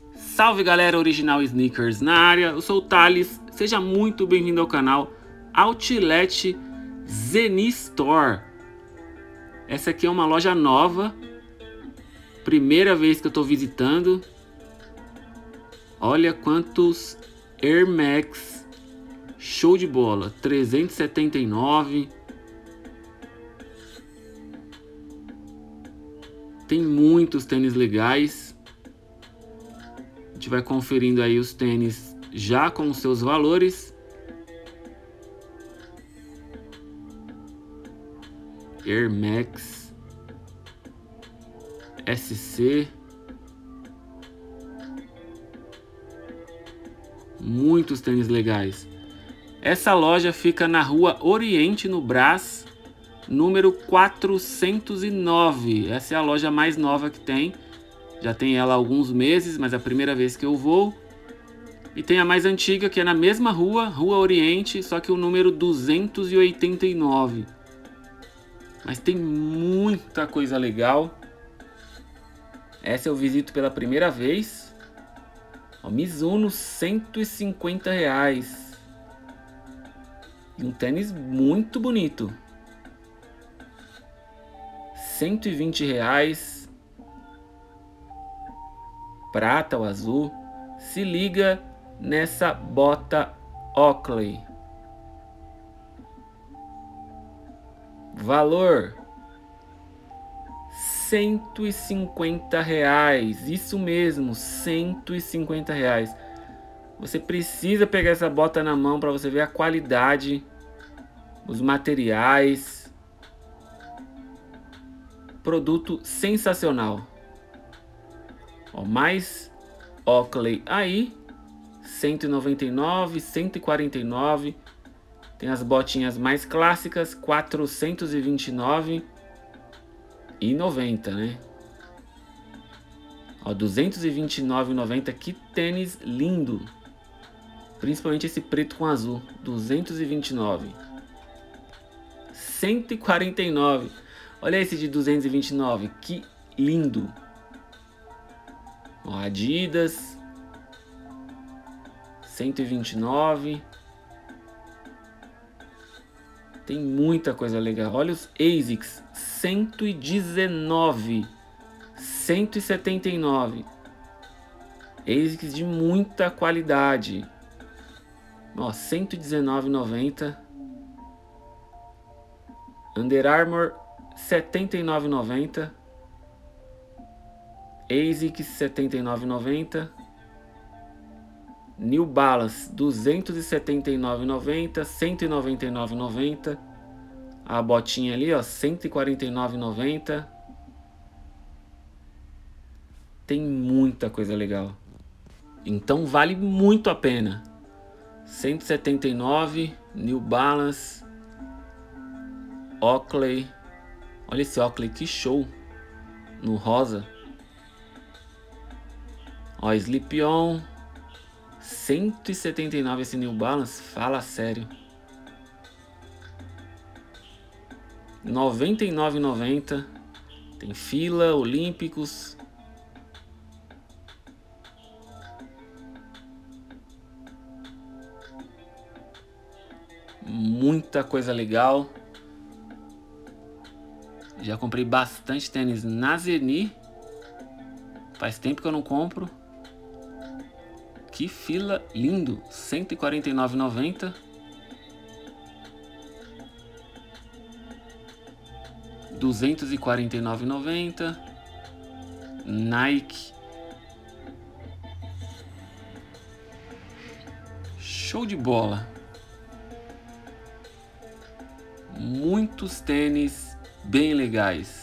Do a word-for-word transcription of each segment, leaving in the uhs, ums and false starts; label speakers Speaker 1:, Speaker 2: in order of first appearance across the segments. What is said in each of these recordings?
Speaker 1: Salve galera, Original Sneakers na área, eu sou o Thales, seja muito bem-vindo ao canal Outlet Zenith Store. Essa aqui é uma loja nova, primeira vez que eu estou visitando. Olha quantos Air Max, show de bola, trezentos e setenta e nove. Tem muitos tênis legais. A gente vai conferindo aí os tênis já com os seus valores. Air Max S C. Muitos tênis legais. Essa loja fica na Rua Oriente, no Brás, número quatrocentos e nove. Essa é a loja mais nova que tem. Já tem ela há alguns meses, mas é a primeira vez que eu vou. E tem a mais antiga, que é na mesma rua, Rua Oriente, só que o número duzentos e oitenta e nove. Mas tem muita coisa legal. Essa eu visito pela primeira vez. Ó, Mizuno, cento e cinquenta reais. E um tênis muito bonito. cento e vinte reais. Prata ou azul. Se liga nessa bota Oakley. Valor cento e cinquenta reais. Isso mesmo, cento e cinquenta reais. Você precisa pegar essa bota na mão para você ver a qualidade, os materiais. Produto sensacional. Ó, mais Oakley aí, cento e noventa e nove, cento e quarenta e nove. Tem as botinhas mais clássicas, quatrocentos e vinte e nove e noventa, né? Ó, duzentos e vinte e nove e noventa. Que tênis lindo. Principalmente esse preto com azul, duzentos e vinte e nove. cento e quarenta e nove. Olha esse de duzentos e vinte e nove, que lindo. Ó, Adidas, cento e vinte e nove. Tem muita coisa legal. Olha os ASICS, cento e dezenove, cento e setenta e nove. ASICS de muita qualidade. Ó, cento e dezenove e noventa. Under Armour, setenta e nove e noventa. ASICS, setenta e nove e noventa. New Balance, duzentos e setenta e nove e noventa, cento e noventa e nove e noventa. A botinha ali, ó, cento e quarenta e nove e noventa. Tem muita coisa legal. Então vale muito a pena. cento e setenta e nove, New Balance, Oakley. Olha esse Oakley, que show, no rosa. Ó, Sleep On, cento e setenta e nove esse New Balance, fala sério. noventa e nove e noventa. Tem fila, Olímpicos. Muita coisa legal. Já comprei bastante tênis na Zenith. Faz tempo que eu não compro. Que fila lindo, cento e quarenta e nove e noventa. duzentos e quarenta e nove e noventa. Nike. Show de bola. Muitos tênis bem legais.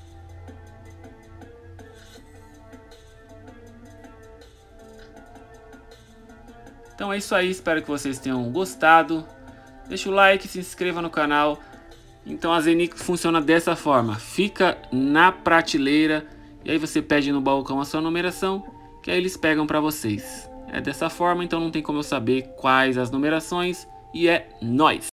Speaker 1: Então é isso aí, espero que vocês tenham gostado. Deixa o like, se inscreva no canal. Então a Zenith funciona dessa forma. Fica na prateleira e aí você pede no balcão a sua numeração, que aí eles pegam para vocês. É dessa forma, então não tem como eu saber quais as numerações. E é nóis!